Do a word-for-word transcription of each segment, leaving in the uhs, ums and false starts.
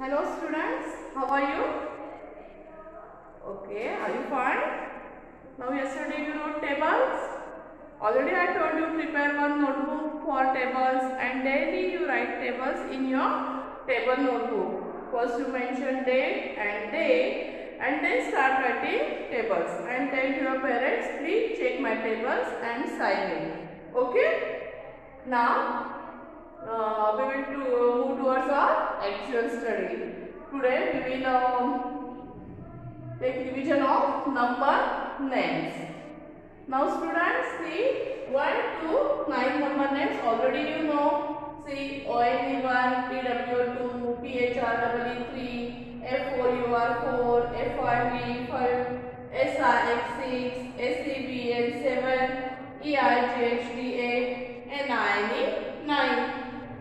Hello students, how are you? Okay, are you fine? Now yesterday you wrote tables. Already I told you prepare one notebook for tables and daily you write tables in your table notebook. First you mention date and day and then start writing tables and tell to your parents, please check my tables and sign it. Okay? Now uh, we will to, uh, move towards our actual study. Today we will um, take revision of number names. Now students, see one to nine number names already you know. See O N E one, P W two, P H R E E three, F O U R four, F I V five, S I X six, S C B N seven, E I G H T eight, N I N E nine.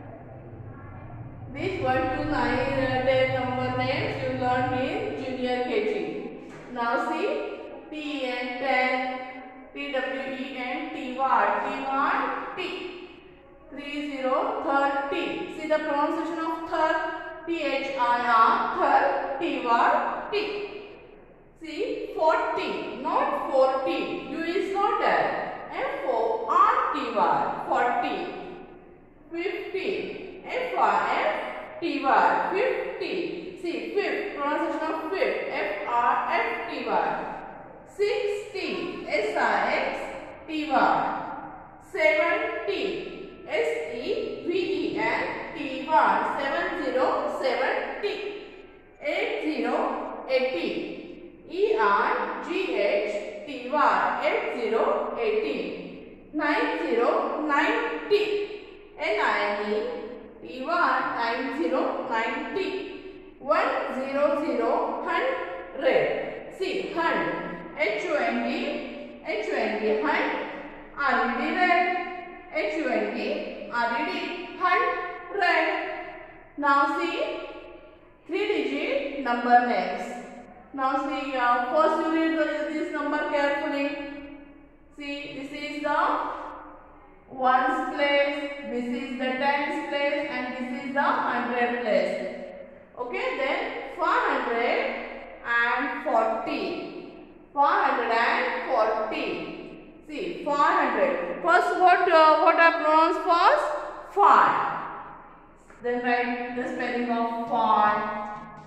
These one to nine uh, ten number names you learned in junior K G. Now see T N ten, T W E N, T word, T word, T. Three zero thirty. See the pronunciation of third, T H I R, third, T word, T. See forty, not forty. U is not there. F O R T word, forty. Fifty, F I F T word, fifty. See fifth, pronunciation of fifth, F R F T word. Sixty, S I X T word. Seventy, S E V E N T word, seven zero seventy. Eight zero eighty, E I G H T word, eight zero eighty. Nine zero ninety, N I N E T word, nine zero ninety. One zero zero hundred. See hundred. H U N D, H U N D, hundred, R E D, red, H U N D, R E D, hundred. Now see, three digit number names. Now see, uh, first you read the, this number carefully. See, this is the ones place, this is the tens place and this is the hundred place. Okay, then five hundred forty. five hundred forty. See, five hundred. First, what uh, what I pronounce first? Five. Then write the spelling of five.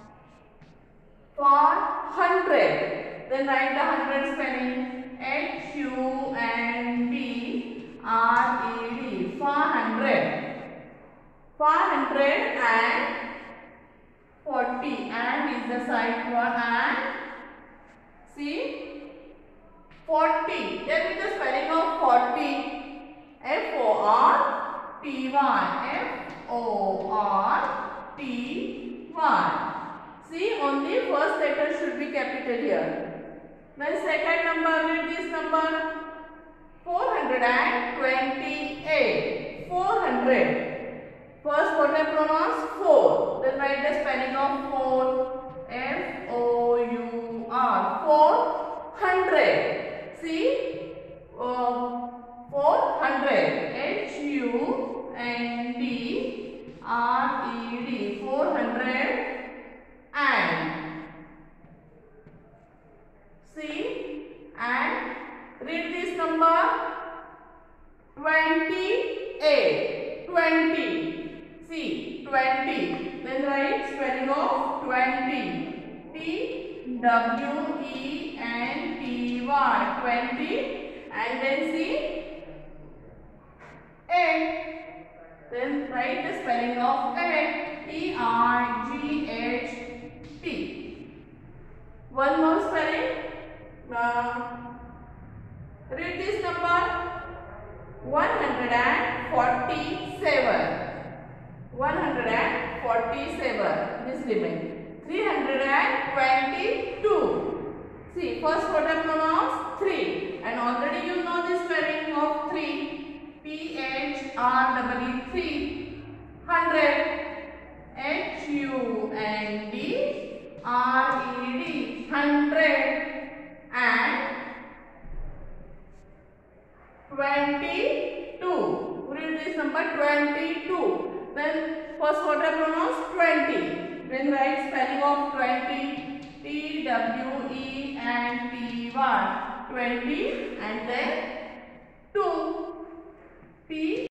Five hundred. Then write the hundred spelling. H U N D R E D. Five hundred. Five hundred and forty. And is the side word and. See, forty. Tell me the spelling of forty. F O R T Y. F O R T Y. See, only first letter should be capital here. Then second number, read this number. four hundred twenty-eight. four hundred. First what I pronounce? four. Then write the spelling of four. F O U R. four hundred. See? Uh, four hundred. H U N D R E D. four hundred. And. See? And. Read this number. twenty-eight. twenty. See? twenty. Then write spelling of twenty. T W E N T Y. twenty. And then see? eight. Then write the spelling of eight. E I G H T. One more spelling. Uh, read this number. one hundred forty-seven. one hundred forty-seven. This remains. three hundred twenty-two. See, first what I pronounce? three. And already you know the spelling of three. P H R E E three. one hundred. H U N D R E D. one hundred. And twenty-two. Read this number twenty-two. Then first what I pronounce? twenty. Then write spelling of twenty. T W E N T Y. twenty and then two. T